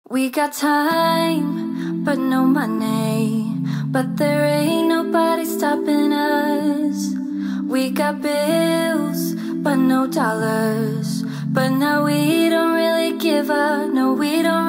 We got time, but no money. But there ain't nobody stopping us. We got bills, but no dollars. But now we don't really give up. No, we don't